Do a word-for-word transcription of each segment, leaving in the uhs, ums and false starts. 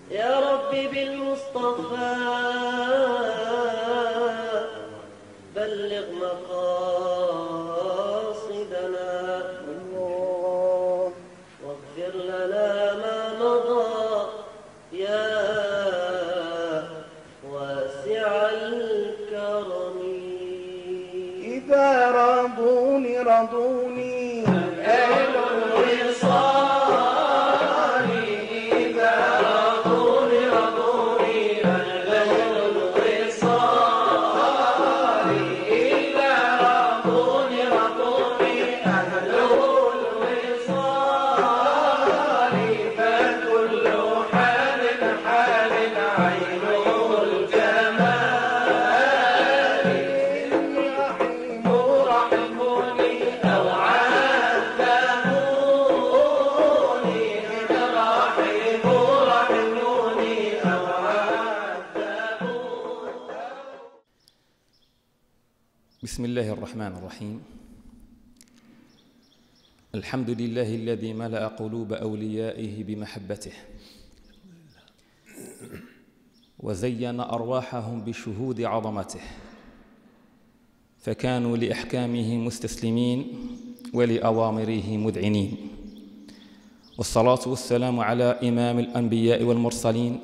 يا ربي بالمصطفى بلغ مقاصدنا واغفر لنا ما مضى يا واسع الكرم. إذا رضوني رضوني أهل الوصال، إذا رضوني رضوني أهل الوصال، إذا رضوني رضوني أهل الوصال، فكل حال حال عين الجمال، رحم رحموني أو عذبوني، رحم رحموني أو عذبوني. بسم الله الرحمن الرحيم. الحمد لله الذي ملأ قلوب أوليائه بمحبته وزين أرواحهم بشهود عظمته، فكانوا لأحكامه مستسلمين ولأوامره مذعنين. والصلاة والسلام على إمام الأنبياء والمرسلين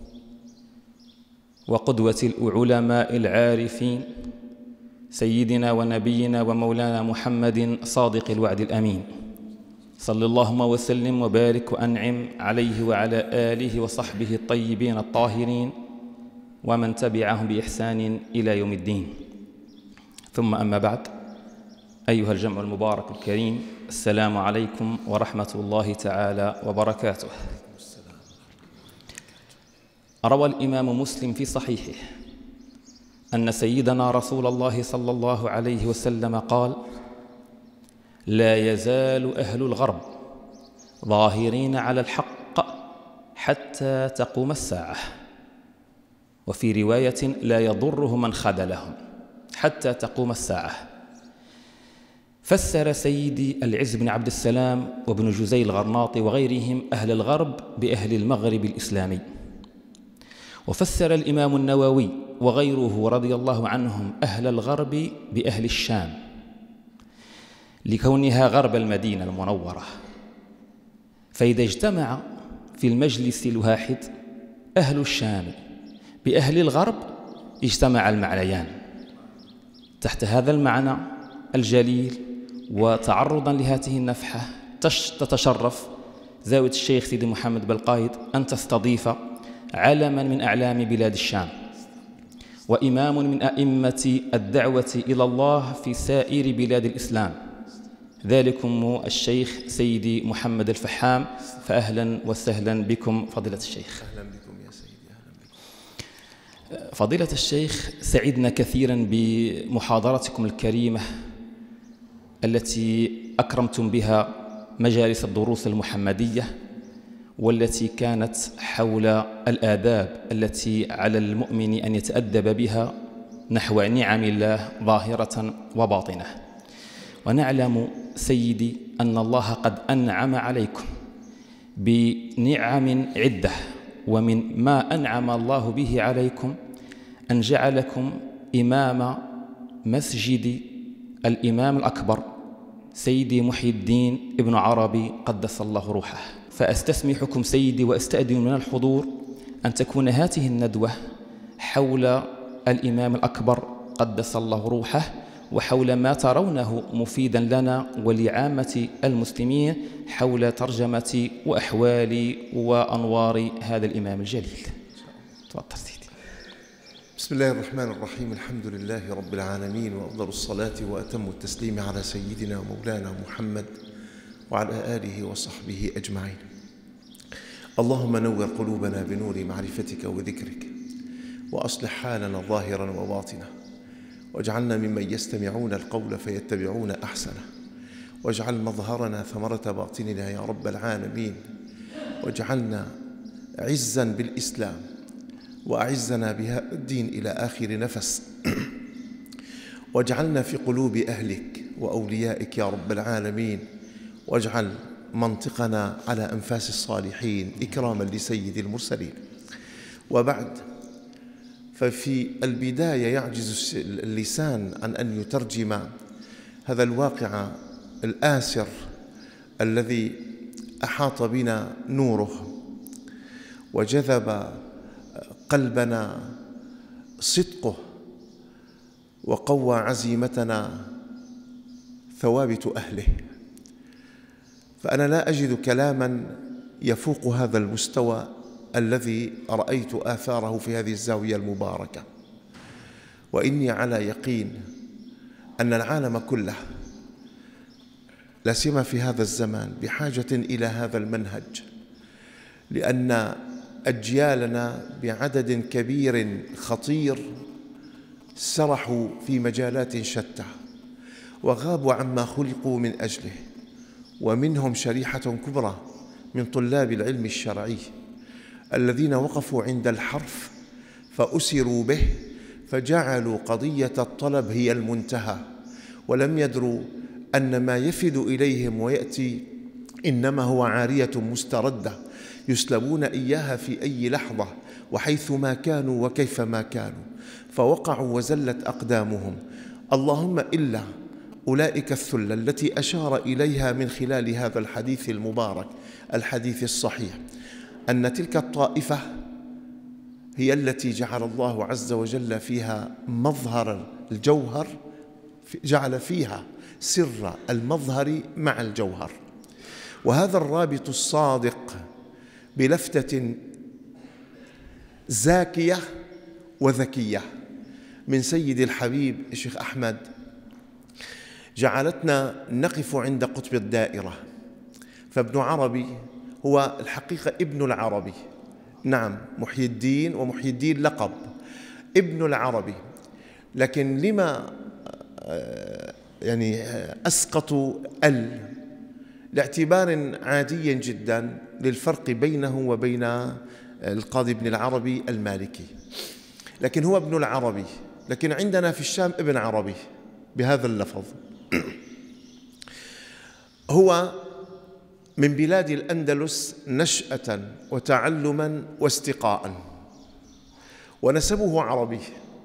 وقدوة العلماء العارفين سيدنا ونبينا ومولانا محمد صادق الوعد الأمين، صلى اللهم وسلم وبارك وأنعم عليه وعلى آله وصحبه الطيبين الطاهرين ومن تبعهم بإحسان إلى يوم الدين. ثم أما بعد، أيها الجمع المبارك الكريم، السلام عليكم ورحمة الله تعالى وبركاته. روى الإمام مسلم في صحيحه أن سيدنا رسول الله صلى الله عليه وسلم قال: لا يزال أهل الغرب ظاهرين على الحق حتى تقوم الساعة، وفي رواية لا يضره من خذلهم حتى تقوم الساعة. فسر سيدي العز بن عبد السلام وابن جزي الغرناطي وغيرهم أهل الغرب بأهل المغرب الإسلامي، وفسر الإمام النووي وغيره رضي الله عنهم أهل الغرب بأهل الشام، لكونها غرب المدينة المنورة. فإذا اجتمع في المجلس الواحد أهل الشام بأهل الغرب اجتمع المعنيان. تحت هذا المعنى الجليل وتعرضا لهذه النفحة تتشرف زاوية الشيخ سيدي محمد بالقايد أن تستضيف علما من أعلام بلاد الشام وإمام من أئمة الدعوة إلى الله في سائر بلاد الإسلام، ذلكم الشيخ سيدي محمد الفحام. فأهلا وسهلا بكم فضيلة الشيخ. أهلا بكم يا سيدي. أهلا بكم فضيلة الشيخ، سعدنا كثيرا بمحاضرتكم الكريمة التي أكرمتم بها مجالس الدروس المحمدية، والتي كانت حول الآداب التي على المؤمن أن يتأدب بها نحو نعم الله ظاهرة وباطنة. ونعلم سيدي أن الله قد أنعم عليكم بنعم عدة، ومن ما أنعم الله به عليكم أن جعلكم إمام مسجد الإمام الأكبر سيدي محي الدين ابن عربي قدس الله روحه. فأستسمحكم سيدي وأستأذن من الحضور أن تكون هذه الندوة حول الإمام الأكبر قدس الله روحه، وحول ما ترونه مفيدا لنا ولعامة المسلمين حول ترجمة وأحوال وأنوار هذا الإمام الجليل. تفضل سيدي. بسم الله الرحمن الرحيم. الحمد لله رب العالمين، وأفضل الصلاة وأتم التسليم على سيدنا ومولانا محمد وعلى آله وصحبه أجمعين. اللهم نور قلوبنا بنور معرفتك وذكرك، وأصلح حالنا ظاهرا وباطنا، واجعلنا ممن يستمعون القول فيتبعون أحسنه، واجعل مظهرنا ثمرة باطننا يا رب العالمين، واجعلنا عزا بالإسلام وأعزنا بهذا الدين إلى آخر نفس، واجعلنا في قلوب أهلك وأوليائك يا رب العالمين، واجعل منطقنا على أنفاس الصالحين إكراما لسيد المرسلين. وبعد، ففي البداية يعجز اللسان عن أن يترجم هذا الواقع الآسر الذي أحاط بنا نوره وجذب قلبنا صدقه وقوى عزيمتنا ثوابت أهله. فأنا لا أجد كلاما يفوق هذا المستوى الذي رأيت آثاره في هذه الزاوية المباركة، وإني على يقين أن العالم كله لا سيما في هذا الزمان بحاجة إلى هذا المنهج، لأن أجيالنا بعدد كبير خطير سرحوا في مجالات شتى وغابوا عما خلقوا من أجله، ومنهم شريحة كبرى من طلاب العلم الشرعي الذين وقفوا عند الحرف فأسروا به، فجعلوا قضية الطلب هي المنتهى، ولم يدروا أن ما يفد إليهم ويأتي إنما هو عارية مستردة يسلبون إياها في أي لحظة وحيثما كانوا وكيفما كانوا، فوقعوا وزلت أقدامهم. اللهم إلا أولئك الثلة التي أشار إليها من خلال هذا الحديث المبارك، الحديث الصحيح، أن تلك الطائفة هي التي جعل الله عز وجل فيها مظهر الجوهر، جعل فيها سر المظهر مع الجوهر. وهذا الرابط الصادق بلفتة زاكية وذكية من سيد الحبيب الشيخ أحمد جعلتنا نقف عند قطب الدائرة. فابن عربي هو الحقيقة ابن العربي، نعم، محي الدين، ومحي الدين لقب ابن العربي، لكن لما يعني أسقطوا ال لاعتبار عادي جدا للفرق بينه وبين القاضي ابن العربي المالكي، لكن هو ابن العربي، لكن عندنا في الشام ابن عربي بهذا اللفظ. هو من بلاد الأندلس نشأة وتعلما واستقاء، ونسبه عربي،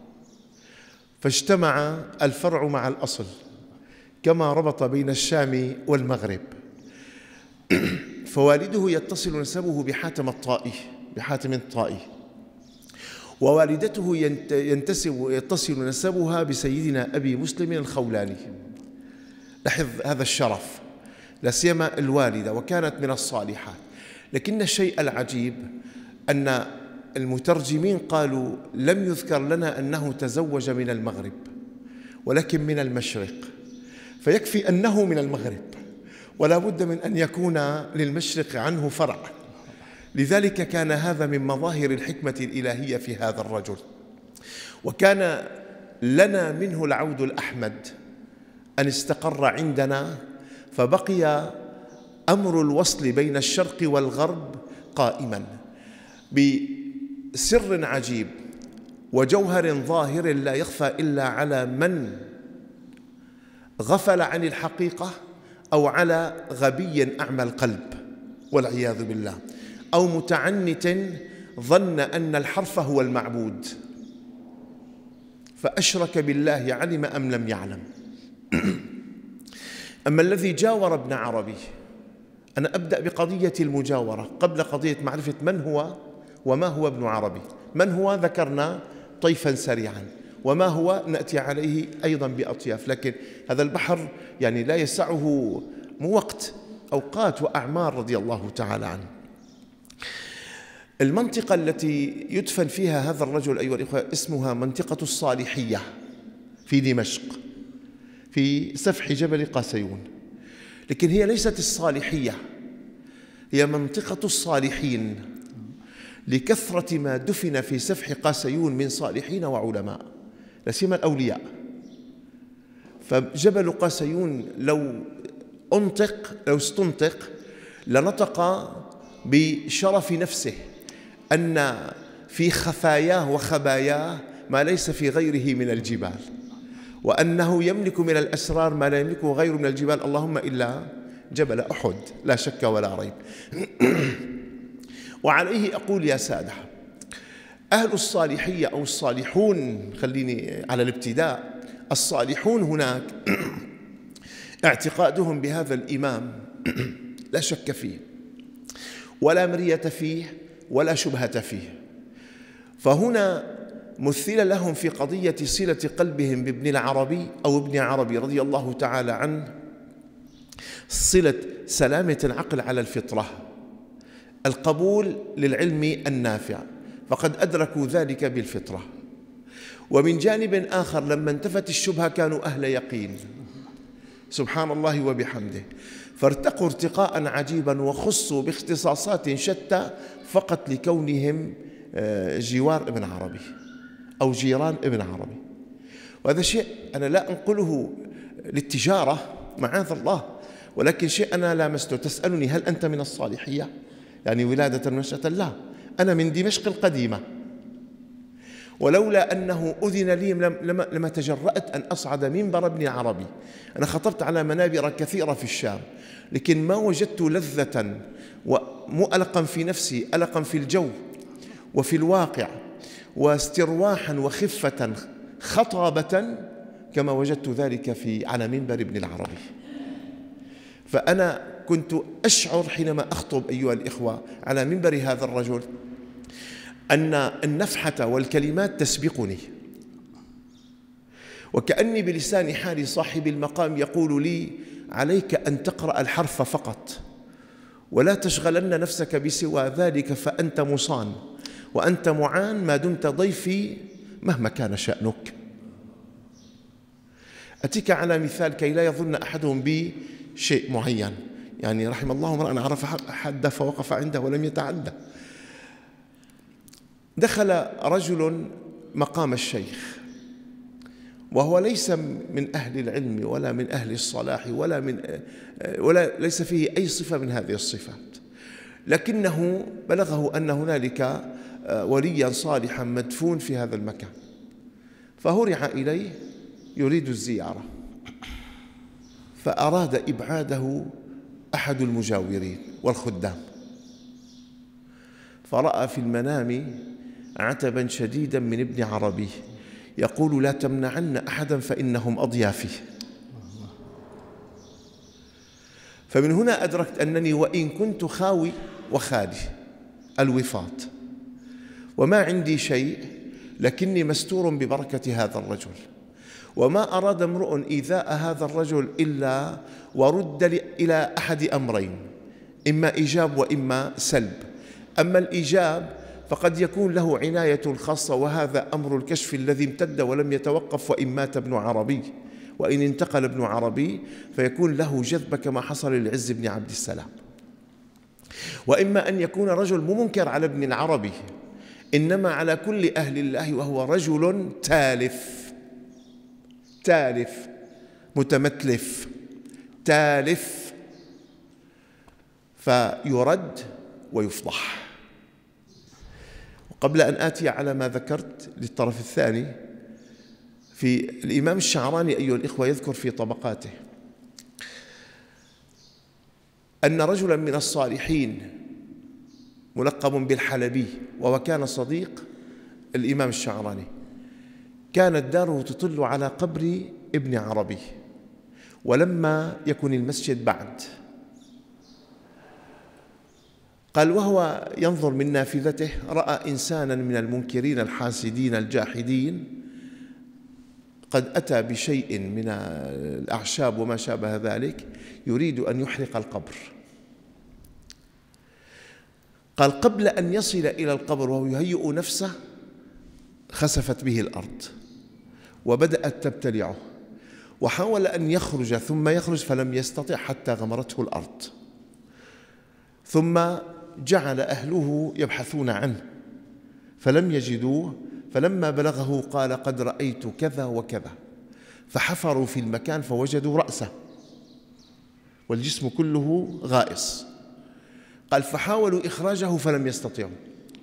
فاجتمع الفرع مع الأصل كما ربط بين الشام والمغرب. فوالده يتصل نسبه بحاتم الطائي، بحاتم الطائي، ووالدته ينتسب يتصل نسبها بسيدنا أبي مسلم الخولاني. لاحظ هذا الشرف، لا سيما الوالدة، وكانت من الصالحات. لكن الشيء العجيب أن المترجمين قالوا لم يذكر لنا أنه تزوج من المغرب ولكن من المشرق، فيكفي أنه من المغرب ولا بد من أن يكون للمشرق عنه فرع. لذلك كان هذا من مظاهر الحكمة الإلهية في هذا الرجل. وكان لنا منه العود الأحمد أن استقر عندنا، فبقي أمر الوصل بين الشرق والغرب قائما بسر عجيب وجوهر ظاهر لا يخفى إلا على من غفل عن الحقيقة أو على غبي أعمى القلب والعياذ بالله، أو متعنت ظن أن الحرف هو المعبود فأشرك بالله، علم أم لم يعلم. أما الذي جاور ابن عربي، أنا أبدأ بقضية المجاورة قبل قضية معرفة من هو وما هو ابن عربي. من هو ذكرنا طيفا سريعا، وما هو نأتي عليه أيضا بأطياف، لكن هذا البحر يعني لا يسعه مو وقت، أوقات وأعمار رضي الله تعالى عنه. المنطقة التي يدفن فيها هذا الرجل أيها الإخوة اسمها منطقة الصالحية في دمشق، في سفح جبل قاسيون، لكن هي ليست الصالحية، هي منطقة الصالحين، لكثرة ما دفن في سفح قاسيون من صالحين وعلماء، لا سيما الأولياء. فجبل قاسيون لو أنطق لو استنطق لنطق بشرف نفسه أن في خفاياه وخباياه ما ليس في غيره من الجبال، وأنه يملك من الأسرار ما لا يملكه غيره من الجبال، اللهم إلا جبل أحد لا شك ولا ريب. وعليه أقول يا سادة، أهل الصالحية أو الصالحون، خليني على الابتداء، الصالحون هناك اعتقادهم بهذا الإمام لا شك فيه ولا مرية فيه ولا شبهة فيه. فهنا مثل لهم في قضية صلة قلبهم بابن العربي أو ابن عربي رضي الله تعالى عنه صلة سلامة العقل على الفطرة، القبول للعلم النافع، فقد أدركوا ذلك بالفطرة. ومن جانب آخر لما انتفت الشبهة كانوا أهل يقين، سبحان الله وبحمده، فارتقوا ارتقاء عجيبا وخصوا باختصاصات شتى فقط لكونهم جوار ابن عربي أو جيران ابن عربي. وهذا شيء أنا لا أنقله للتجارة معاذ الله، ولكن شيء أنا لامسته. تسألني هل أنت من الصالحية؟ يعني ولادة ونشأة؟ لا، أنا من دمشق القديمة، ولولا أنه أذن لي لما, لما تجرأت أن أصعد منبر ابن عربي. أنا خطبت على منابر كثيرة في الشام، لكن ما وجدت لذة ومؤلقا في نفسي، ألقا في الجو وفي الواقع، واسترواحا وخفة خطابة كما وجدت ذلك في على منبر ابن العربي. فأنا كنت أشعر حينما أخطب أيها الإخوة على منبر هذا الرجل أن النفحة والكلمات تسبقني، وكأني بلسان حال صاحب المقام يقول لي: عليك أن تقرأ الحرف فقط ولا تشغلن نفسك بسوى ذلك، فأنت مصان وأنت معان ما دمت ضيفي مهما كان شأنك. أتيك على مثال كي لا يظن أحدهم بي شيء معين، يعني رحم الله امرأ عرف حده فوقف عنده ولم يتعدى. دخل رجل مقام الشيخ وهو ليس من أهل العلم ولا من أهل الصلاح ولا من ولا ليس فيه أي صفة من هذه الصفات، لكنه بلغه أن هنالك وليا صالحا مدفون في هذا المكان، فهرع إليه يريد الزيارة، فأراد إبعاده أحد المجاورين والخدام، فرأى في المنام عتبا شديدا من ابن عربي يقول: لا تمنعن أحدا فإنهم أضيافي. فمن هنا أدركت أنني وإن كنت خاوي وخالي الوفاط وما عندي شيء، لكني مستور ببركة هذا الرجل، وما أراد امرؤ إيذاء هذا الرجل إلا ورد إلى أحد أمرين: إما إيجاب وإما سلب. أما الإيجاب فقد يكون له عناية خاصة، وهذا أمر الكشف الذي امتد ولم يتوقف، وإن مات ابن عربي وإن انتقل ابن عربي فيكون له جذب كما حصل للعز بن عبد السلام. وإما أن يكون رجل مو منكر على ابن العربي، إنما على كل أهل الله، وهو رجل تالف تالف متمتلف تالف، فيرد ويفضح. وقبل أن آتي على ما ذكرت للطرف الثاني، في الإمام الشعراني أيها الإخوة يذكر في طبقاته أن رجلا من الصالحين ملقب بالحلبي، وهو كان صديق الإمام الشعراني، كانت داره تطل على قبر ابن عربي، ولما يكن المسجد بعد، قال وهو ينظر من نافذته رأى إنسانا من المنكرين الحاسدين الجاحدين قد أتى بشيء من الأعشاب وما شابه ذلك يريد أن يحرق القبر. قال قبل أن يصل إلى القبر وهو يهيئ نفسه خسفت به الأرض وبدأت تبتلعه، وحاول أن يخرج ثم يخرج فلم يستطع حتى غمرته الأرض، ثم جعل أهله يبحثون عنه فلم يجدوه، فلما بلغه قال قد رأيت كذا وكذا، فحفروا في المكان فوجدوا رأسه والجسم كله غائص. قال فحاولوا إخراجه فلم يستطيعوا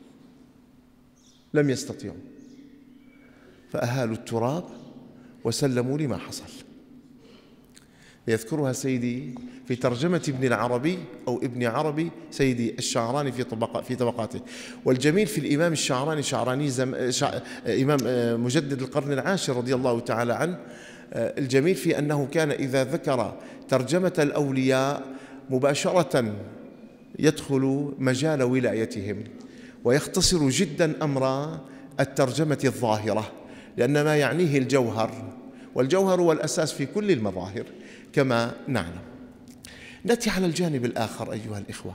لم يستطيعوا فأهالوا التراب وسلموا لما حصل. يذكرها سيدي في ترجمة ابن العربي أو ابن عربي سيدي الشعراني في طبق في طبقاته. والجميل في الإمام الشعراني شعراني زم شع إمام مجدد القرن العاشر رضي الله تعالى عنه، الجميل في أنه كان إذا ذكر ترجمة الأولياء مباشرة يدخل مجال ولايتهم، ويختصر جدا أمر الترجمة الظاهرة، لأن ما يعنيه الجوهر، والجوهر هو الأساس في كل المظاهر كما نعلم. نأتي على الجانب الآخر أيها الإخوة.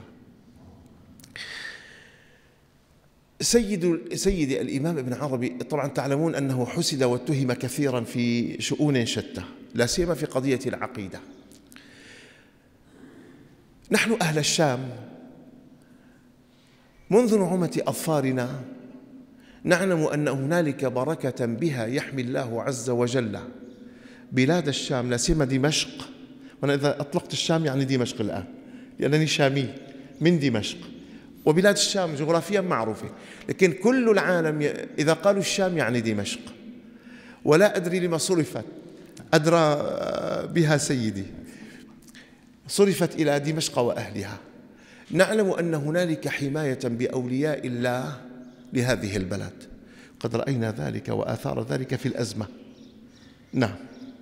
سيد سيد الإمام ابن عربي طبعا تعلمون أنه حسد واتهم كثيرا في شؤون شتى، لا سيما في قضية العقيدة. نحن أهل الشام منذ نعومة أظفارنا نعلم أن هنالك بركة بها يحمي الله عز وجل بلاد الشام، لا سيما دمشق. وأنا إذا أطلقت الشام يعني دمشق الآن، لأنني شامي من دمشق، وبلاد الشام جغرافيا معروفة، لكن كل العالم إذا قالوا الشام يعني دمشق. ولا أدري لما صرفت، أدرى بها سيدي، صرفت إلى دمشق وأهلها. نعلم أن هنالك حماية بأولياء الله لهذه البلد، قد رأينا ذلك وآثار ذلك في الأزمة. نعم،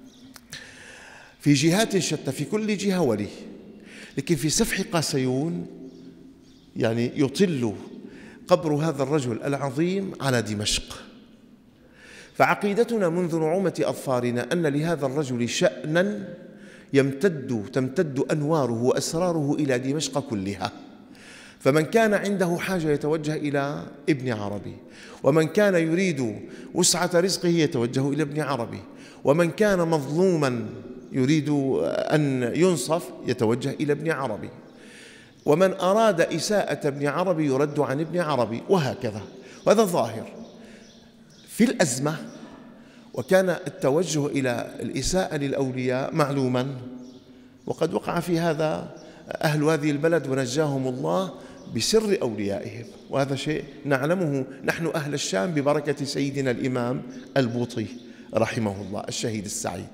في جهات شتى، في كل جهة ولي، لكن في سفح قاسيون يعني يطل قبر هذا الرجل العظيم على دمشق. فعقيدتنا منذ نعومة أظفارنا أن لهذا الرجل شأنا يمتد تمتد أنواره وأسراره إلى دمشق كلها. فمن كان عنده حاجة يتوجه إلى ابن عربي، ومن كان يريد وسعة رزقه يتوجه إلى ابن عربي، ومن كان مظلوما يريد أن ينصف يتوجه إلى ابن عربي، ومن أراد إساءة ابن عربي يرد عن ابن عربي، وهكذا. وهذا ظاهر في الأزمة. وكان التوجه إلى الإساءة للأولياء معلوما، وقد وقع في هذا أهل هذه البلد ونجاهم الله بسر أوليائهم، وهذا شيء نعلمه نحن أهل الشام ببركة سيدنا الإمام البوطي رحمه الله الشهيد السعيد.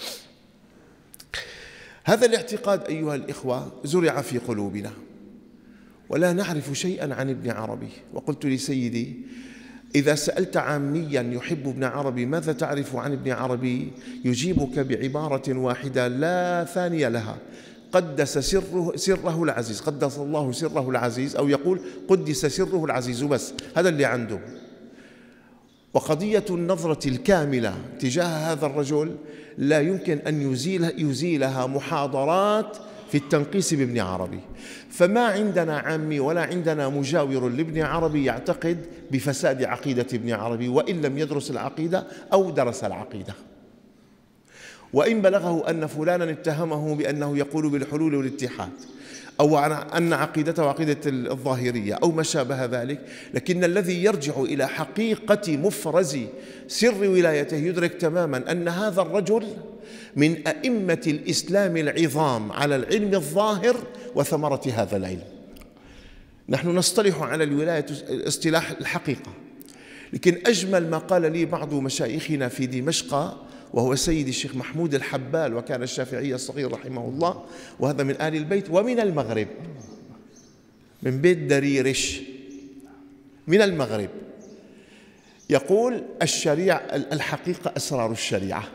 هذا الاعتقاد أيها الإخوة زرع في قلوبنا، ولا نعرف شيئا عن ابن عربي. وقلت لسيدي إذا سألت عاميا يحب ابن عربي ماذا تعرف عن ابن عربي، يجيبك بعبارة واحدة لا ثانية لها: قدس سره, سره العزيز، قدس الله سره العزيز، أو يقول قدس سره العزيز، بس هذا اللي عنده. وقضية النظرة الكاملة تجاه هذا الرجل لا يمكن أن يزيل يزيلها محاضرات في التنقيس بابن عربي. فما عندنا عامي ولا عندنا مجاور لابن عربي يعتقد بفساد عقيدة ابن عربي، وإن لم يدرس العقيدة أو درس العقيدة. وإن بلغه أن فلانا اتهمه بأنه يقول بالحلول والاتحاد، أو أن عقيدته عقيدة الظاهرية أو ما شابه ذلك، لكن الذي يرجع إلى حقيقة مفرز سر ولايته يدرك تماما أن هذا الرجل من أئمة الإسلام العظام على العلم الظاهر وثمرة هذا العلم. نحن نصطلح على الولاية اصطلاح الحقيقة، لكن أجمل ما قال لي بعض مشايخنا في دمشق، وهو سيدي الشيخ محمود الحبال، وكان الشافعي الصغير رحمه الله، وهذا من آل البيت ومن المغرب، من بيت دريرش من المغرب، يقول الشريعة الحقيقة أسرار الشريعة.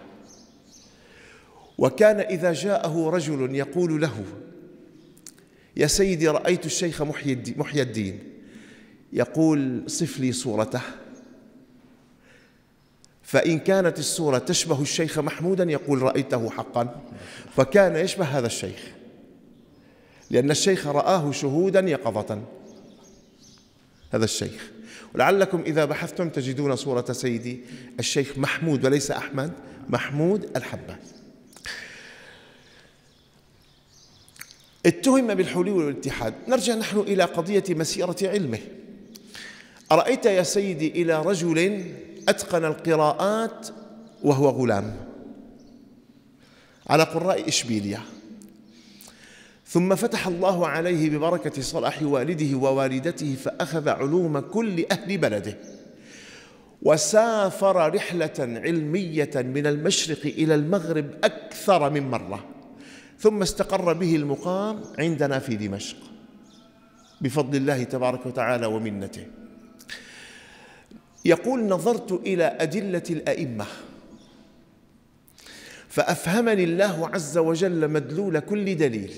وكان إذا جاءه رجل يقول له يا سيدي رأيت الشيخ محي الدين، يقول صف لي صورته، فإن كانت الصورة تشبه الشيخ محمودا يقول رأيته حقا، فكان يشبه هذا الشيخ، لأن الشيخ رآه شهودا يقظة، هذا الشيخ. ولعلكم إذا بحثتم تجدون صورة سيدي الشيخ محمود وليس أحمد، محمود الحبال. اتهم بالحلول والاتحاد. نرجع نحن إلى قضية مسيرة علمه. أرأيت يا سيدي إلى رجل أتقن القراءات وهو غلام على قراء إشبيلية، ثم فتح الله عليه ببركة صلاح والده ووالدته فأخذ علوم كل أهل بلده، وسافر رحلة علمية من المشرق إلى المغرب أكثر من مرة، ثم استقر به المقام عندنا في دمشق بفضل الله تبارك وتعالى ومنته. يقول: نظرت إلى أدلة الأئمة فأفهمني الله عز وجل مدلول كل دليل،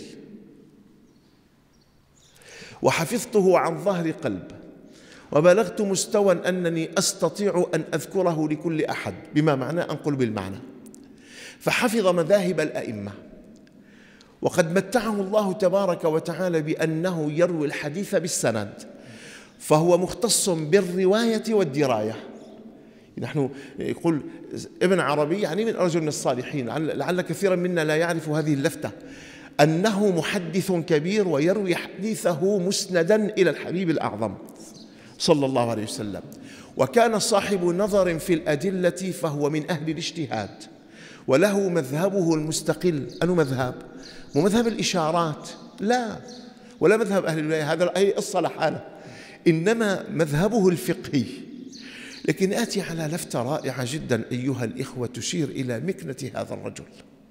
وحفظته عن ظهر قلب، وبلغت مستوى أنني أستطيع أن أذكره لكل أحد بما معناه أنقل بالمعنى. فحفظ مذاهب الأئمة، وقد متعه الله تبارك وتعالى بأنه يروي الحديث بالسند، فهو مختص بالرواية والدراية. نحن يقول ابن عربي يعني من رجل من الصالحين، لعل كثيرا منا لا يعرف هذه اللفتة، أنه محدث كبير ويروي حديثه مسندا إلى الحبيب الأعظم صلى الله عليه وسلم. وكان صاحب نظر في الأدلة، فهو من أهل الاجتهاد، وله مذهبه المستقل. أنه مذهب؟ مو مذهب الإشارات، لا، ولا مذهب أهل الولاية، هذا أي قصة لحاله، إنما مذهبه الفقهي. لكن آتي على لفتة رائعة جدا أيها الإخوة تشير إلى مكنة هذا الرجل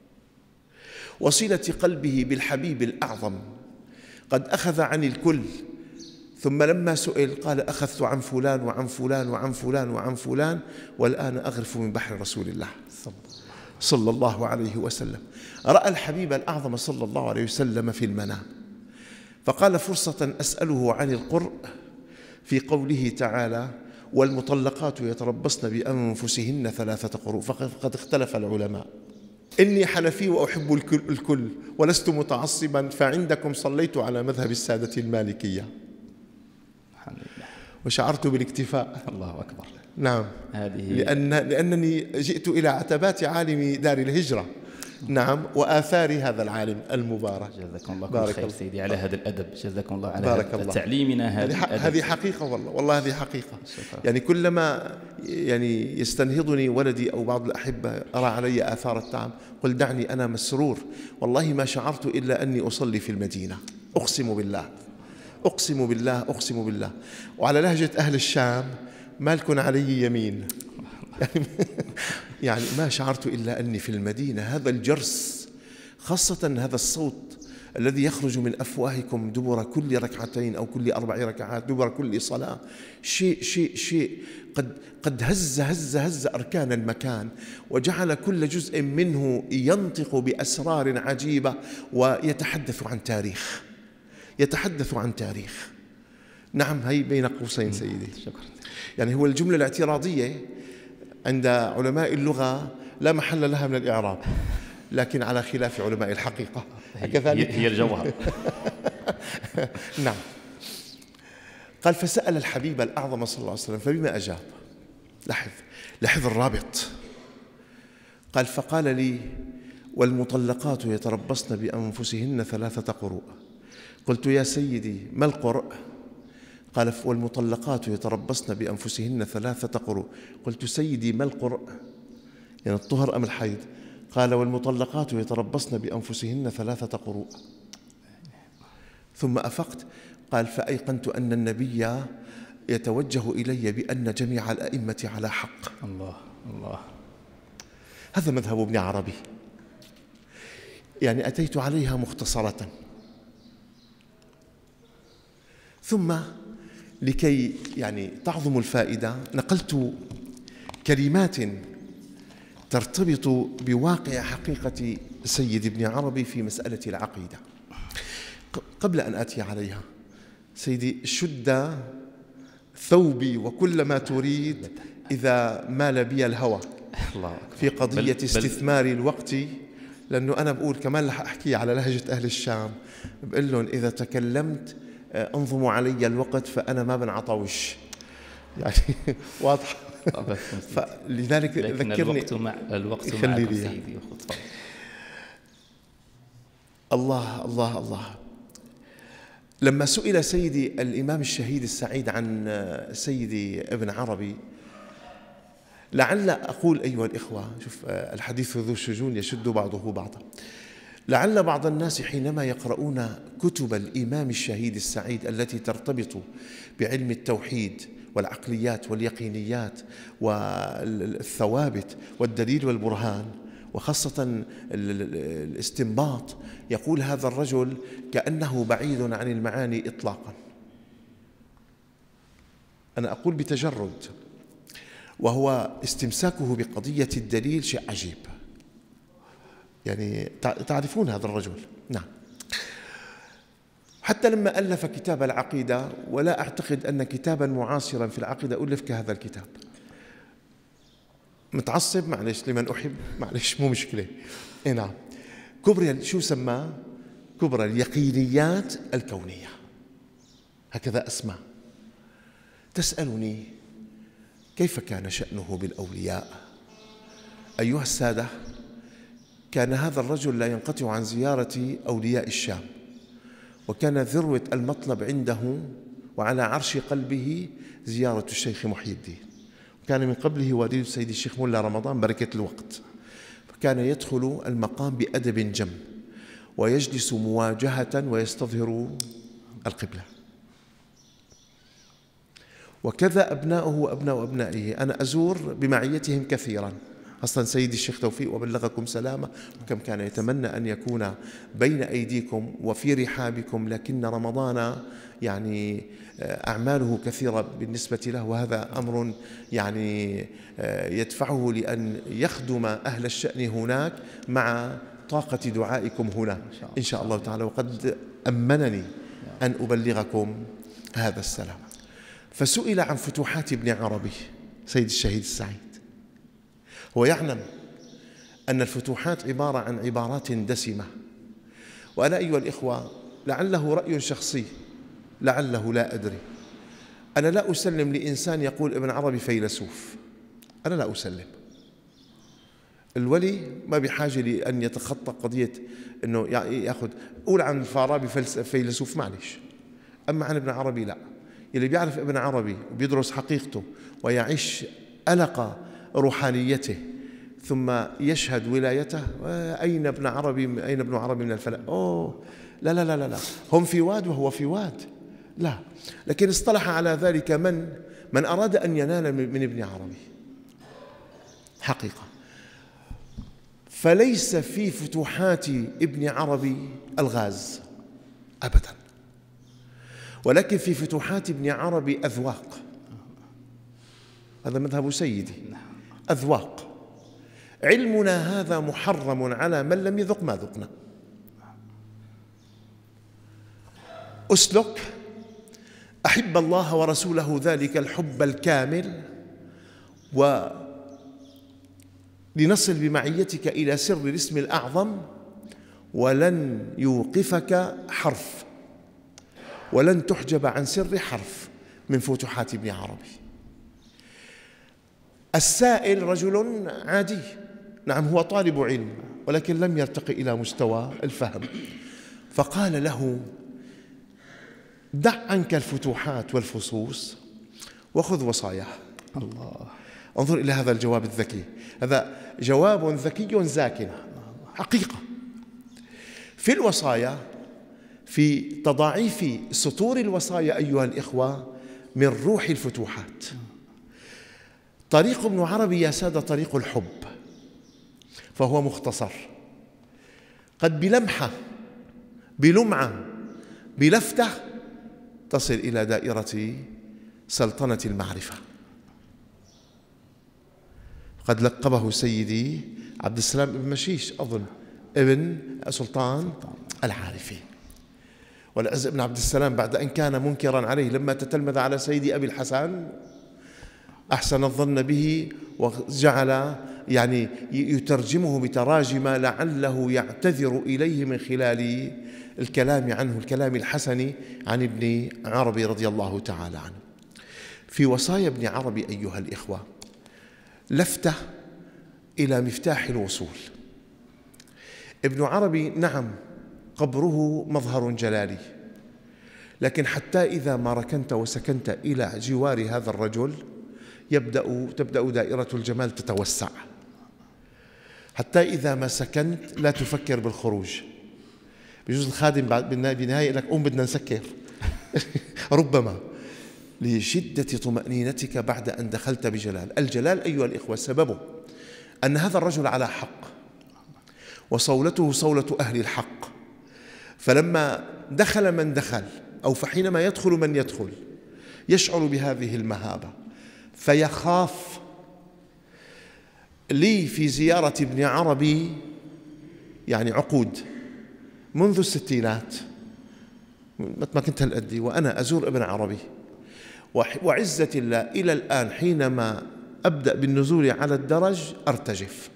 وصلة قلبه بالحبيب الأعظم. قد أخذ عن الكل، ثم لما سئل قال: أخذت عن فلان وعن فلان وعن فلان وعن فلان، والآن أغرف من بحر رسول الله صلى الله عليه وسلم. رأى الحبيب الأعظم صلى الله عليه وسلم في المنام، فقال: فرصة أسأله عن القرء في قوله تعالى: والمطلقات يتربصن بأنفسهن ثلاثة قروء. فقد اختلف العلماء. إني حنفي وأحب الكل, الكل ولست متعصبا، فعندكم صليت على مذهب السادة المالكية. وشعرت بالاكتفاء. الله أكبر. نعم، هذه لأن لأنني جئت إلى عتبات عالم دار الهجرة، نعم، وآثار هذا العالم المبارك. جزاكم الله كل خير سيدي على هذا الأدب، جزاكم الله على بارك هذا الله. تعليمنا هذا هذه الأدب. هذه حقيقة والله، والله هذه حقيقة. شكرا. يعني كلما يعني يستنهضني ولدي أو بعض الأحبة أرى علي آثار التعب، قل دعني أنا مسرور، والله ما شعرت إلا أني أصلي في المدينة، أقسم بالله أقسم بالله أقسم بالله. وعلى لهجة أهل الشام: مالكن علي يمين. يعني, يعني ما شعرت إلا أني في المدينة. هذا الجرس، خاصة هذا الصوت الذي يخرج من أفواهكم دبر كل ركعتين أو كل أربع ركعات، دبر كل صلاة، شيء شيء شيء قد قد هز هز هز أركان المكان، وجعل كل جزء منه ينطق بأسرار عجيبة ويتحدث عن تاريخ، يتحدث عن تاريخ. نعم، هي بين قوسين سيدي. شكرا. يعني هو الجملة الاعتراضية عند علماء اللغة لا محل لها من الإعراب، لكن على خلاف علماء الحقيقة. كذلك هي الجوهر. نعم. قال: فسأل الحبيب الأعظم صلى الله عليه وسلم، فبما أجاب؟ لاحظ لاحظ الرابط. قال: فقال لي: والمطلقات يتربصن بأنفسهن ثلاثة قروء. قلت: يا سيدي ما القرء؟ قال: والمطلقات يتربصن بأنفسهن ثلاثة قروء. قلت: سيدي ما القرء؟ يعني الطهر أم الحيض؟ قال: والمطلقات يتربصن بأنفسهن ثلاثة قروء. ثم أفقت. قال: فأيقنت أن النبي يتوجه إلي بأن جميع الأئمة على حق. الله الله. هذا مذهب ابن عربي، يعني أتيت عليها مختصرة. ثم لكي يعني تعظم الفائدة نقلت كلمات ترتبط بواقع حقيقة سيد ابن عربي في مسألة العقيدة. قبل أن آتي عليها سيدي: شد ثوبي وكل ما تريد إذا مال بي الهوى في قضية بل استثمار بل الوقت. لأنه أنا بقول كمان رح أحكي على لهجة أهل الشام، بقول لهم إذا تكلمت انظموا علي الوقت فأنا ما بنعطوش، يعني واضح. فلذلك ذكرني الوقت مع الوقت معكم سيدي. الله الله الله. لما سئل سيدي الإمام الشهيد السعيد عن سيدي ابن عربي، لعل أقول أيها الإخوة، شوف الحديث ذو شجون يشد بعضه بعضا، لعل بعض الناس حينما يقرؤون كتب الإمام الشهيد السعيد التي ترتبط بعلم التوحيد والعقليات واليقينيات والثوابت والدليل والبرهان وخاصة الاستنباط، يقول هذا الرجل كأنه بعيد عن المعاني إطلاقا. أنا أقول بتجرد، وهو استمساكه بقضية الدليل شيء عجيب. يعني تعرفون هذا الرجل؟ نعم. حتى لما ألف كتاب العقيدة، ولا أعتقد أن كتابا معاصرا في العقيدة ألف كهذا الكتاب. متعصب معلش، لمن أحب معلش، مو مشكلة. إيه نعم. كبرى، شو سماه؟ كبرى اليقينيات الكونية، هكذا أسمى. تسألني كيف كان شأنه بالأولياء؟ أيها السادة، كان هذا الرجل لا ينقطع عن زيارة أولياء الشام، وكان ذروة المطلب عنده وعلى عرش قلبه زيارة الشيخ محي الدين. كان من قبله والد سيد الشيخ ملا رمضان بركة الوقت، فكان يدخل المقام بأدب جم ويجلس مواجهة ويستظهر القبلة. وكذا أبناؤه وأبناء أبنائه، أنا أزور بمعيتهم كثيرا، أصلا سيدي الشيخ توفيق وبلغكم سلامة، وكم كان يتمنى أن يكون بين أيديكم وفي رحابكم، لكن رمضان يعني أعماله كثيرة بالنسبة له، وهذا أمر يعني يدفعه لأن يخدم أهل الشأن هناك مع طاقة دعائكم هنا إن شاء الله تعالى، وقد أمنني أن أبلغكم هذا السلام. فسئل عن فتوحات ابن عربي سيد الشهيد السعيد. هو يعلم أن الفتوحات عبارة عن عبارات دسمة، وأنا أيها الإخوة لعله رأي شخصي، لعله لا أدري، أنا لا أسلم لإنسان يقول ابن عربي فيلسوف، أنا لا أسلم. الولي ما بحاجة لأن يتخطى قضية أنه يأخذ، قول عن الفارابي فيلسوف معلش، أما عن ابن عربي لا. اللي بيعرف ابن عربي وبيدرس حقيقته ويعيش ألق روحانيته ثم يشهد ولايته، أين ابن عربي، أين ابن عربي من الفلك؟ أوه لا لا لا لا لا، هم في واد وهو في واد، لا. لكن اصطلح على ذلك من من أراد أن ينال من ابن عربي حقيقة. فليس في فتوحات ابن عربي الغاز أبدا، ولكن في فتوحات ابن عربي أذواق. هذا مذهب سيدي، أذواق. علمنا هذا محرم على من لم يذق ما ذقنا. أسلك أحب الله ورسوله ذلك الحب الكامل، ولنصل بمعيتك إلى سر الاسم الأعظم، ولن يوقفك حرف، ولن تحجب عن سر حرف من فتوحات ابن عربي. السائل رجل عادي، نعم هو طالب علم، ولكن لم يرتقي إلى مستوى الفهم، فقال له دع عنك الفتوحات والفصوص وخذ وصاياه. الله، انظر إلى هذا الجواب الذكي، هذا جواب ذكي زاكٍ حقيقة. في الوصايا، في تضاعيف سطور الوصايا أيها الإخوة، من روح الفتوحات. طريق ابن عربي يا سادة طريق الحب، فهو مختصر، قد بلمحة بلمعة بلفتة تصل إلى دائرة سلطنة المعرفة. قد لقبه سيدي عبد السلام بن مشيش أظن ابن سلطان العارفين. والعز بن عبد السلام بعد أن كان منكرا عليه لما تتلمذ على سيدي أبي الحسن أحسن الظن به، وجعل يعني يترجمه بتراجم لعله يعتذر إليه من خلال الكلام عنه، الكلام الحسن عن ابن عربي رضي الله تعالى عنه. في وصايا ابن عربي أيها الإخوة لفتة إلى مفتاح الوصول. ابن عربي نعم قبره مظهر جلالي، لكن حتى إذا ما ركنت وسكنت إلى جوار هذا الرجل يبدأ تبدأ دائرة الجمال تتوسع، حتى إذا ما سكنت لا تفكر بالخروج. بيجوز الخادم بنهاية لك قوم بدنا نسكر ربما لشدة طمأنينتك بعد أن دخلت بجلال. الجلال أيها الإخوة سببه أن هذا الرجل على حق، وصولته صولة أهل الحق. فلما دخل من دخل أو فحينما يدخل من يدخل يشعر بهذه المهابة فيخاف. لي في زيارة ابن عربي يعني عقود منذ الستينات، ما كنت هالقدي وأنا أزور ابن عربي، وعزة الله إلى الآن حينما أبدأ بالنزول على الدرج أرتجف،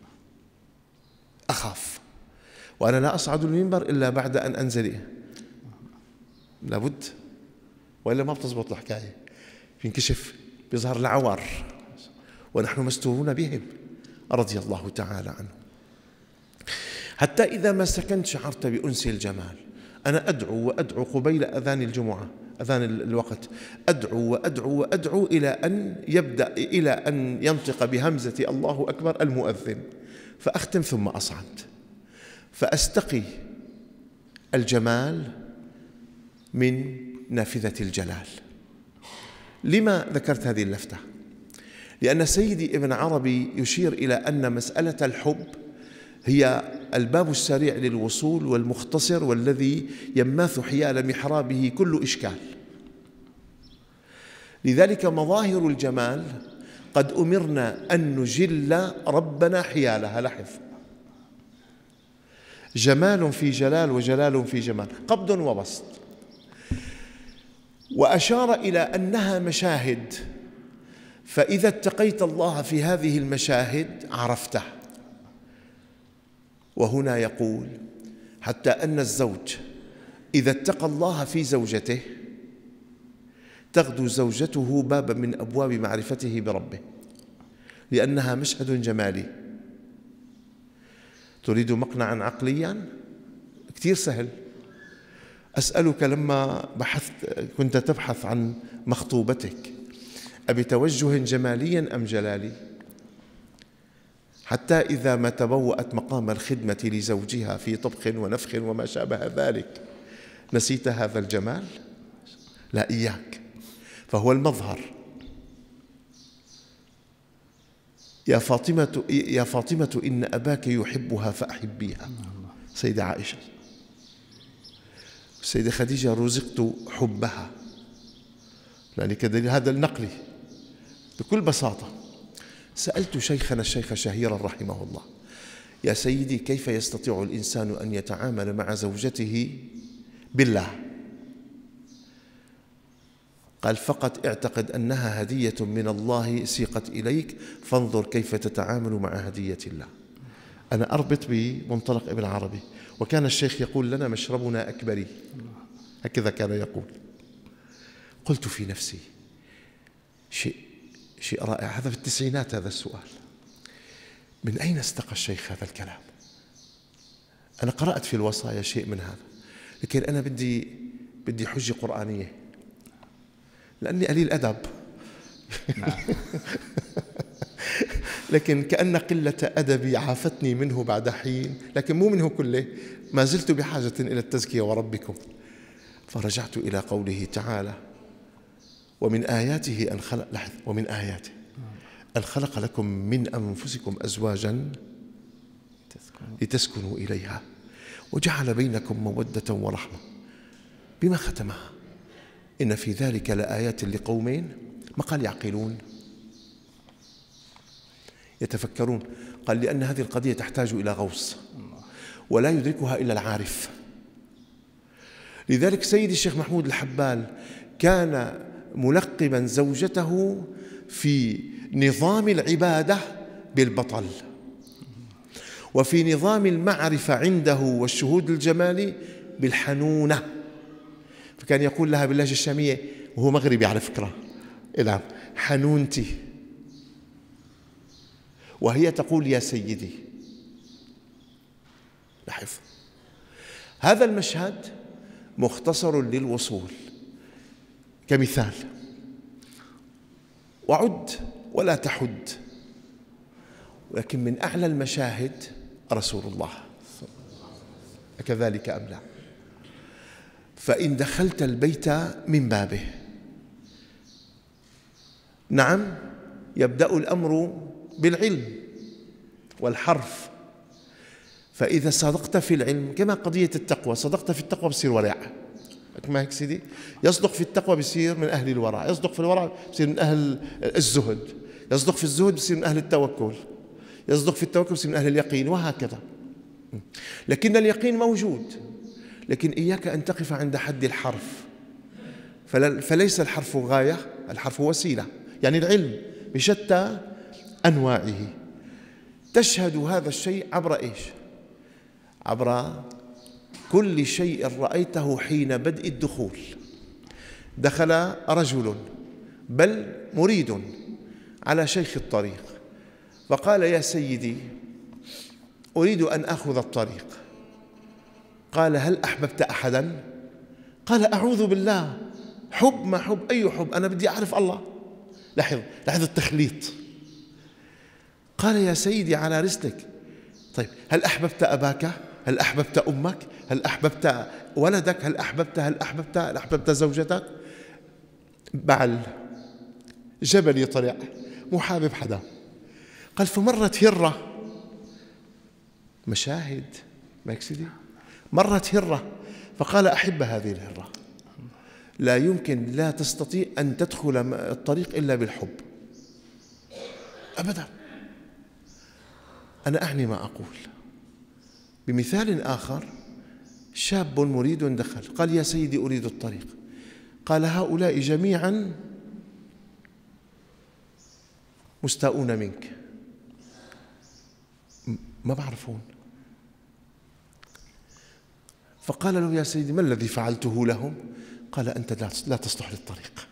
أخاف، وأنا لا أصعد المنبر إلا بعد أن أنزل، لابد وإلا ما بتزبط الحكاية، بينكشف، بيظهر العوار، ونحن مستورون بهم رضي الله تعالى عنه. حتى إذا ما سكنت شعرت بأنس الجمال. أنا أدعو وأدعو قبيل أذان الجمعة، أذان الوقت، أدعو وأدعو وأدعو إلى أن يبدأ إلى أن ينطق بهمزة الله أكبر المؤذن، فأختم ثم أصعد، فأستقي الجمال من نافذة الجلال. لما ذكرت هذه اللفتة؟ لأن سيدي ابن عربي يشير إلى أن مسألة الحب هي الباب السريع للوصول والمختصر والذي يماث حيال محرابه كل إشكال. لذلك مظاهر الجمال قد أمرنا أن نجل ربنا حيالها. لاحظ، جمال في جلال وجلال في جمال، قبض وبسط. وأشار إلى أنها مشاهد، فإذا اتقيت الله في هذه المشاهد عرفته. وهنا يقول حتى أن الزوج إذا اتقى الله في زوجته تغدو زوجته بابا من أبواب معرفته بربه، لأنها مشهد جمالي. تريد مقنعا عقليا؟ كثير سهل. أسألك لما بحثت كنت تبحث عن مخطوبتك أبي توجه جماليا أم جلالي؟ حتى إذا ما تبوأت مقام الخدمة لزوجها في طبخ ونفخ وما شابه ذلك نسيت هذا الجمال؟ لا، إياك، فهو المظهر. يا فاطمة يا فاطمة إن أباك يحبها فأحبيها، سيدة عائشة. السيدة خديجة رزقت حبها، يعني كدليل هذا النقلي بكل بساطة. سألت شيخنا الشيخ شهيرا رحمه الله: يا سيدي، كيف يستطيع الإنسان أن يتعامل مع زوجته بالله؟ قال: فقط اعتقد أنها هدية من الله سيقت إليك، فانظر كيف تتعامل مع هدية الله. أنا أربط بمنطلق ابن عربي، وكان الشيخ يقول لنا: مشربنا أكبري، هكذا كان يقول. قلت في نفسي: شيء شيء رائع، هذا في التسعينات هذا السؤال، من أين استقى الشيخ هذا الكلام؟ أنا قرأت في الوصايا شيء من هذا، لكن أنا بدي بدي حجة قرآنية لأني قليل أدب. لكن كأن قلة أدبي عافتني منه بعد حين، لكن مو منه كله، ما زلت بحاجة إلى التزكية وربكم. فرجعت إلى قوله تعالى: ومن آياته أن خلق، لاحظ، ومن آياته أن خلق لكم من أنفسكم أزواجا لتسكنوا إليها وجعل بينكم مودة ورحمة. بما ختمها؟ إن في ذلك لآيات لقوم، ما قال يعقلون، يتفكرون. قال: لأن هذه القضية تحتاج إلى غوص ولا يدركها إلا العارف. لذلك سيدي الشيخ محمود الحبال كان ملقبا زوجته في نظام العبادة بالبطل، وفي نظام المعرفة عنده والشهود الجمالي بالحنونة. فكان يقول لها باللهجة الشامية، وهو مغربي على فكرة، إلى حنونتي، وهي تقول: يا سيدي. لاحظ، هذا المشهد مختصر للوصول كمثال، وعد ولا تحد. ولكن من أعلى المشاهد رسول الله، كذلك أم لا؟ فإن دخلت البيت من بابه، نعم، يبدأ الأمر بالعلم والحرف، فإذا صدقت في العلم كما قضية التقوى، صدقت في التقوى بصير ورع، ما هيك سيدي؟ يصدق في التقوى بصير من أهل الورع، يصدق في الورع بصير من أهل الزهد، يصدق في الزهد بصير من أهل التوكل، يصدق في التوكل بصير من أهل اليقين، وهكذا. لكن اليقين موجود، لكن إياك أن تقف عند حد الحرف، فليس الحرف غاية، الحرف وسيلة. يعني العلم بشتى أنواعه تشهد هذا الشيء عبر إيش؟ عبر كل شيء رأيته حين بدء الدخول. دخل رجل بل مريد على شيخ الطريق فقال: يا سيدي أريد أن أخذ الطريق. قال: هل أحببت أحدا؟ قال: أعوذ بالله، حب ما حب، أي حب، أنا بدي أعرف الله. لاحظ لاحظ التخليط. قال: يا سيدي على رسلك. طيب، هل أحببت أباك؟ هل أحببت أمك؟ هل أحببت ولدك؟ هل أحببت هل أحببت هل أحببت زوجتك؟ بعل جبل يطلع مو حابب حدا. قال: فمرت هرة، مشاهد ما يكسدي، مرت هرة فقال: أحب هذه الهرة. لا يمكن، لا تستطيع أن تدخل الطريق إلا بالحب أبدا. أنا أعني ما أقول. بمثال آخر، شاب مريد دخل قال: يا سيدي أريد الطريق. قال: هؤلاء جميعا مستاءون منك، ما بعرفون. فقال له: يا سيدي ما الذي فعلته لهم؟ قال: أنت لا تصلح للطريق.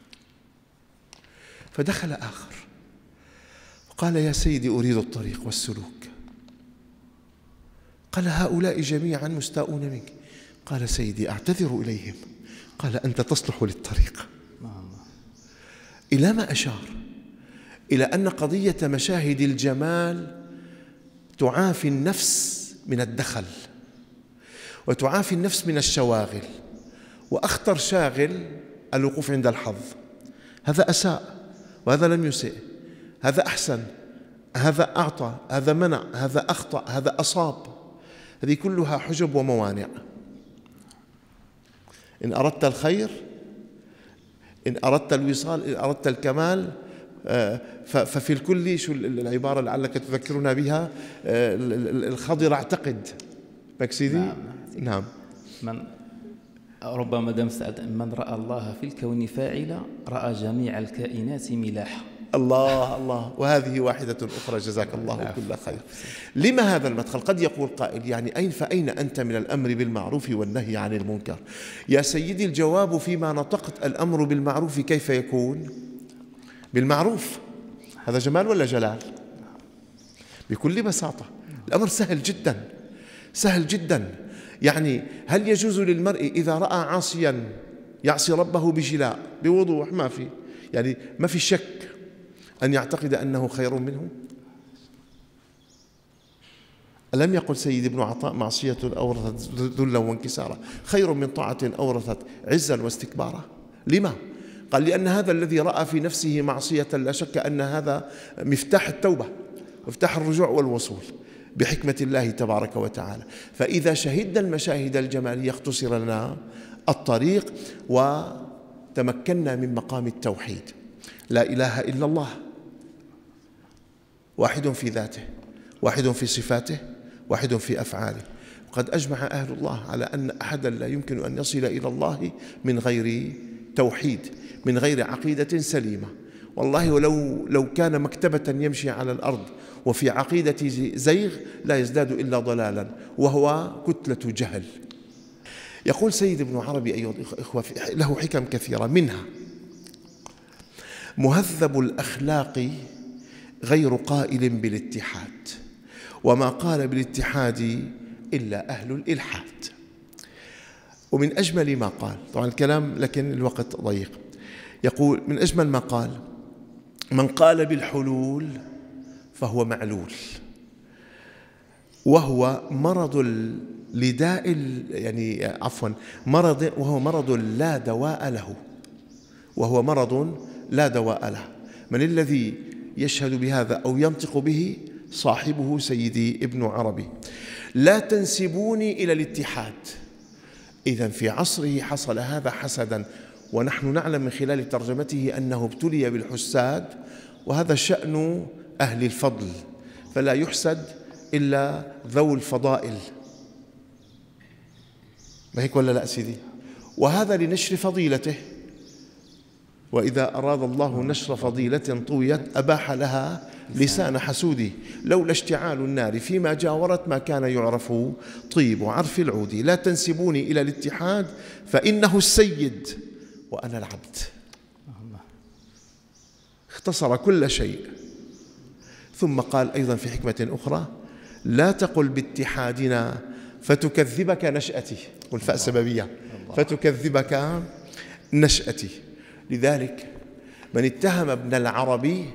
فدخل آخر فقال: يا سيدي أريد الطريق والسلوك. قال: هؤلاء جميعا مستاءون منك. قال: سيدي أعتذر إليهم. قال: أنت تصلح للطريق. إلى ما أشار؟ إلى أن قضية مشاهد الجمال تعافي النفس من الدخل، وتعافي النفس من الشواغل، وأخطر شاغل الوقوف عند الحظ. هذا أساء وهذا لم يسئ، هذا أحسن، هذا أعطى، هذا منع، هذا أخطأ، هذا أصاب. هذه كلها حجب وموانع. إن أردت الخير، إن أردت الوصال، إن أردت الكمال، ففي الكل، شو العبارة لعلك تذكرنا بها، الخضر اعتقد مكسيدي. نعم. نعم. من ربما دام سألت: من رأى الله في الكون فاعلا رأى جميع الكائنات ملاحا. الله الله. وهذه واحدة أخرى، جزاك الله كل خير. لما هذا المدخل؟ قد يقول قائل: يعني أين فأين أنت من الأمر بالمعروف والنهي عن المنكر؟ يا سيدي الجواب فيما نطقت: الأمر بالمعروف كيف يكون؟ بالمعروف. هذا جمال ولا جلال؟ بكل بساطة الأمر سهل جدا، سهل جدا. يعني هل يجوز للمرء إذا رأى عاصيا يعصي ربه بجلاء بوضوح، ما في يعني ما في شك، أن يعتقد أنه خير منه؟ ألم يقل سيد ابن عطاء: معصية أورثت ذلا وانكسارا خير من طاعة أورثت عزا واستكبارا؟ لما؟ قال: لأن هذا الذي رأى في نفسه معصية لا شك أن هذا مفتاح التوبة، مفتاح الرجوع والوصول بحكمة الله تبارك وتعالى. فإذا شهدنا المشاهد الجمالية اختصر لنا الطريق وتمكنا من مقام التوحيد. لا إله إلا الله، واحد في ذاته، واحد في صفاته، واحد في أفعاله. وقد أجمع أهل الله على أن أحدا لا يمكن أن يصل إلى الله من غير توحيد، من غير عقيدة سليمة. والله ولو لو كان مكتبة يمشي على الأرض وفي عقيدة زيغ لا يزداد إلا ضلالا، وهو كتلة جهل. يقول سيد ابن عربي أيها الإخوة له حكم كثيرة، منها: مهذب الأخلاق غير قائل بالاتحاد، وما قال بالاتحاد إلا أهل الإلحاد. ومن أجمل ما قال، طبعا الكلام لكن الوقت ضيق، يقول من أجمل ما قال: من قال بالحلول فهو معلول، وهو مرض لداء، يعني عفوا مرض، وهو مرض لا دواء له، وهو مرض لا دواء له. من الذي يشهد بهذا أو ينطق به؟ صاحبه سيدي ابن عربي: لا تنسبوني إلى الاتحاد. إذن في عصره حصل هذا حسدا، ونحن نعلم من خلال ترجمته أنه ابتلي بالحساد، وهذا شأن أهل الفضل، فلا يحسد إلا ذو الفضائل. ما هيك ولا لا سيدي؟ وهذا لنشر فضيلته، وإذا أراد الله نشر فضيلة طويت أباح لها لسان حسودي، لولا اشتعال النار فيما جاورت ما كان يعرف طيب عرف العود. لا تنسبوني إلى الاتحاد فإنه السيد وأنا العبد. اختصر كل شيء. ثم قال أيضا في حكمة أخرى: لا تقل باتحادنا فتكذبك نشأتي، والفاء سببية، فتكذبك نشأتي. لذلك من اتهم ابن العربي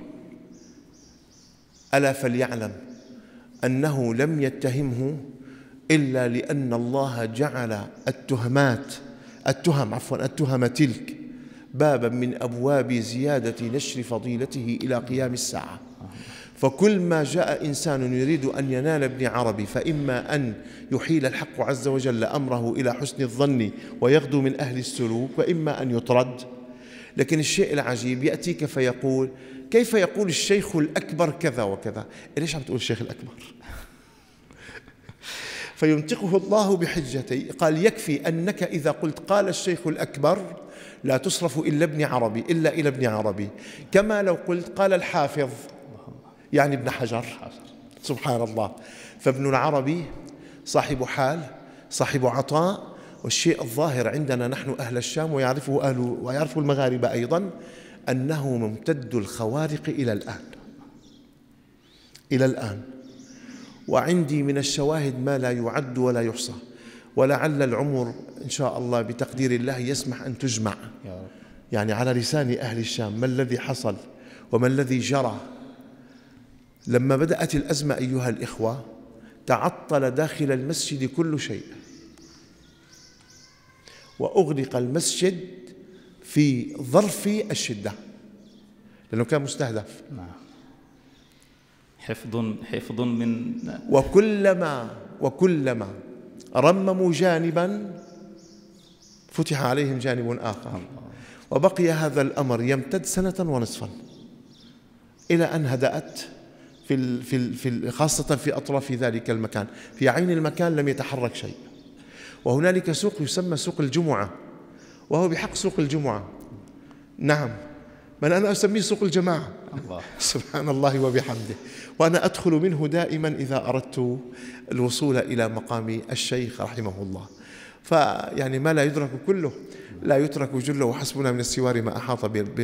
ألا فليعلم أنه لم يتهمه إلا لأن الله جعل التهمات التهم عفوا التهم تلك بابا من أبواب زيادة نشر فضيلته إلى قيام الساعة. فكل ما جاء إنسان يريد أن ينال ابن عربي فإما أن يحيل الحق عز وجل أمره إلى حسن الظن ويغدو من أهل السلوك، وإما أن يطرد. لكن الشيء العجيب يأتيك فيقول: كيف يقول الشيخ الأكبر كذا وكذا؟ ليش عم تقول الشيخ الأكبر؟ فينطقه الله بحجتي، قال: يكفي أنك إذا قلت قال الشيخ الأكبر لا تصرف إلا ابن عربي إلا إلى ابن عربي، كما لو قلت قال الحافظ يعني ابن حجر. سبحان الله. فابن العربي صاحب حال، صاحب عطاء. والشيء الظاهر عندنا نحن أهل الشام ويعرفه أهل ويعرفه المغاربة أيضا، أنه ممتد الخوارق إلى الآن إلى الآن. وعندي من الشواهد ما لا يعد ولا يحصى، ولعل العمر إن شاء الله بتقدير الله يسمح أن تجمع يعني على لسان أهل الشام ما الذي حصل وما الذي جرى. لما بدأت الأزمة أيها الإخوة تعطل داخل المسجد كل شيء، وأغلق المسجد في ظرف الشدة لأنه كان مستهدف. حفظ حفظ من وكلما وكلما رمموا جانبا فتح عليهم جانب آخر، وبقي هذا الأمر يمتد سنة ونصفا إلى أن هدأت في في في خاصة في أطراف ذلك المكان. في عين المكان لم يتحرك شيء. وهنالك سوق يسمى سوق الجمعة، وهو بحق سوق الجمعة. نعم، من أنا أسميه سوق الجماعة. الله. سبحان الله وبحمده. وأنا أدخل منه دائما إذا أردت الوصول إلى مقام الشيخ رحمه الله. فيعني ما لا يدرك كله لا يترك جله، وحسبنا من السوار ما أحاط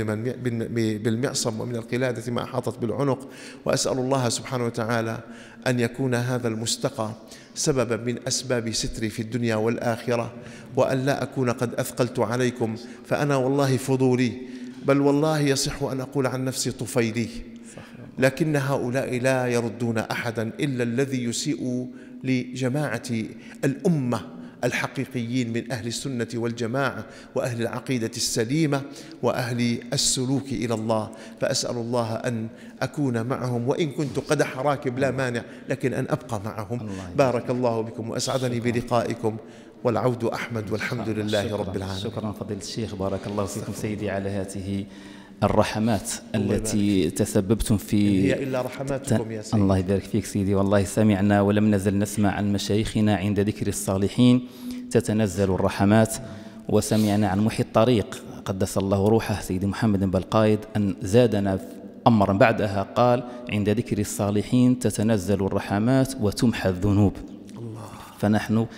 بالمعصم ومن القلادة ما أحاطت بالعنق. وأسأل الله سبحانه وتعالى أن يكون هذا المستقى سببا من أسباب ستري في الدنيا والآخرة، وأن لا أكون قد أثقلت عليكم، فأنا والله فضولي، بل والله يصح أن أقول عن نفسي طفيلي، لكن هؤلاء لا يردون أحدا إلا الذي يسيء لجماعة الأمة الحقيقيين من أهل السنة والجماعة وأهل العقيدة السليمة وأهل السلوك إلى الله. فأسأل الله أن أكون معهم، وإن كنت قدح راكب لا مانع، لكن أن أبقى معهم. بارك الله بكم وأسعدني بلقائكم، والعود أحمد، والحمد لله رب العالمين. شكرا فضيلة الشيخ، بارك الله فيكم سيدي على هذه الرحمات التي تسببتم في. هي إلا رحماتكم يا سيدي. الله يبارك فيك سيدي. والله سمعنا ولم نزل نسمع عن مشايخنا عند ذكر الصالحين تتنزل الرحمات، وسمعنا عن محي الطريق قدس الله روحه سيدي محمد بن القايد أن زادنا أمرا بعدها قال: عند ذكر الصالحين تتنزل الرحمات وتمحى الذنوب. الله. فنحن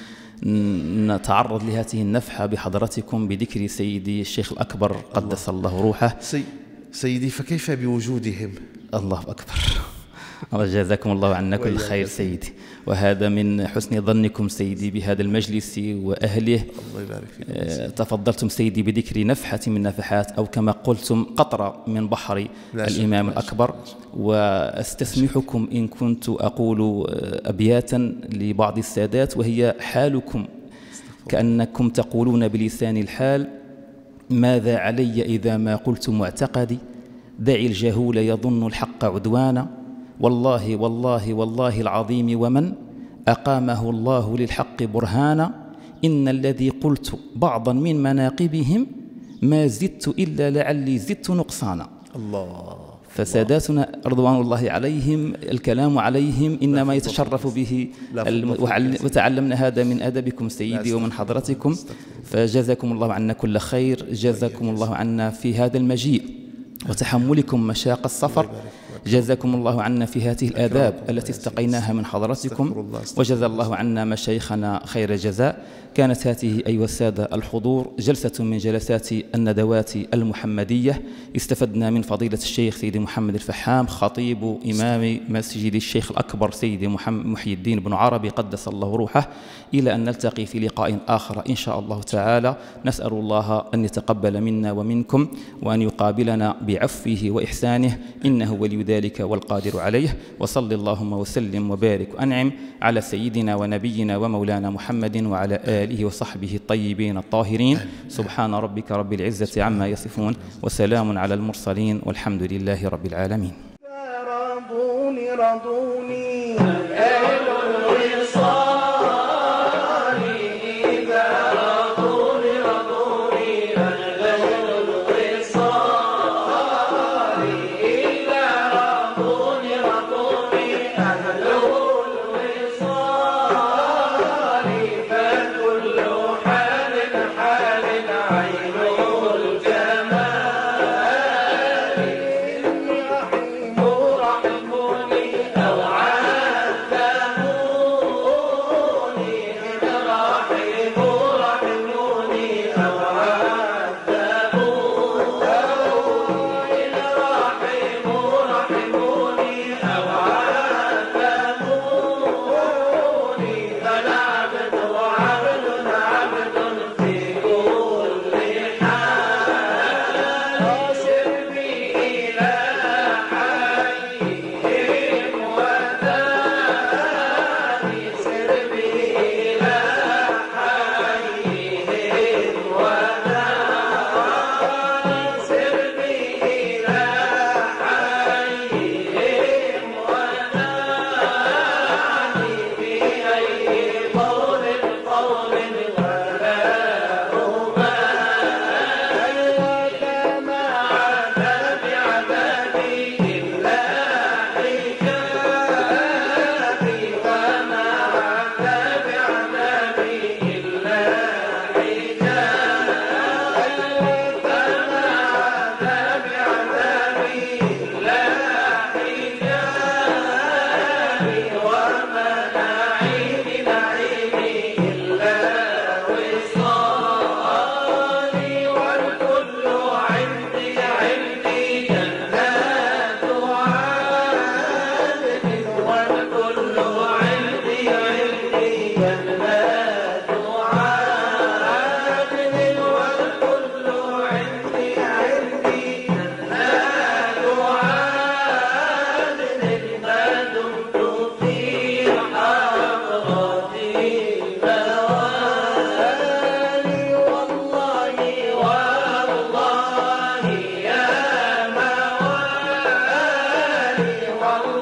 نتعرض لهذه النفحة بحضرتكم بذكر سيدي الشيخ الأكبر قدس الله, الله روحه. سي سيدي فكيف بوجودهم؟ الله أكبر. الله جزاكم الله عنا كل خير سيدي، وهذا من حسن ظنكم سيدي بهذا المجلس وأهله. الله يبارك فيكم. تفضلتم سيدي بذكر نفحة من نفحات، أو كما قلتم قطرة من بحر الإمام الأكبر. وأستسمحكم إن كنت أقول أبياتا لبعض السادات، وهي حالكم كأنكم تقولون بلسان الحال: ماذا علي إذا ما قلت معتقدي، دعي الجهول يظن الحق عدوانا، والله والله والله العظيم ومن أقامه الله للحق برهانا إن الذي قلت بعضا من مناقبهم ما زدت إلا لعلي زدت نقصانا. الله. فساداتنا رضوان الله عليهم الكلام عليهم إنما يتشرف به وتعلمنا هذا من أدبكم سيدي ومن حضرتكم، فجزاكم الله عنا كل خير. جزاكم الله عنا في هذا المجيء وتحملكم مشاق السفر، جزاكم الله عنا في هذه الآداب التي استقيناها من حضرتكم، وجزا الله عنا مشايخنا خير جزاء. كانت هذه أيها السادة الحضور جلسة من جلسات الندوات المحمدية، استفدنا من فضيلة الشيخ سيدي محمد الفحام خطيب إمام مسجد الشيخ الأكبر سيدي محي الدين بن عربي قدس الله روحه. إلى أن نلتقي في لقاء آخر إن شاء الله تعالى، نسأل الله أن يتقبل منا ومنكم وأن يقابلنا بعفوه وإحسانه، إنه ولي ذلك والقادر عليه. وصل اللهم وسلم وبارك وأنعم على سيدنا ونبينا ومولانا محمد وعلى آله وصحبه الطيبين الطاهرين. سبحان ربك رب العزة عما يصفون وسلام على المرسلين والحمد لله رب العالمين. رضوني رضوني أهل الوصال، إذا رضوني رضوني أهل الوصال، إذا رضوني رضوني أهل الوصال، فكل حال حال عين الجمال، إني رحيم رحموني أو عذبوني، إن رحيم رحموني أو عذبوني، إن رحيم رحموني أو عذبوني، فالعبد عبد عبد في كل حال، سر بي إلى حيهم وثاني، سر بي إلى حيهم وثاني، سر بي إلى حيهم وثاني، في أي قول قول ولا أبالي، وكما عذاب عذابي إلا حجابي، وما عذاب عذابي إلا حجابي، وكما عذاب عذابي إلا حجابي، وما نعيم نعيمي إلا وصالي، والكل عندي عندي جنات عدن، والكل عندي عندي جنات عدن، والكل عندي عندي جنات عدن، ما دمت في حضرتي موالي، والله والله يا موالي، والله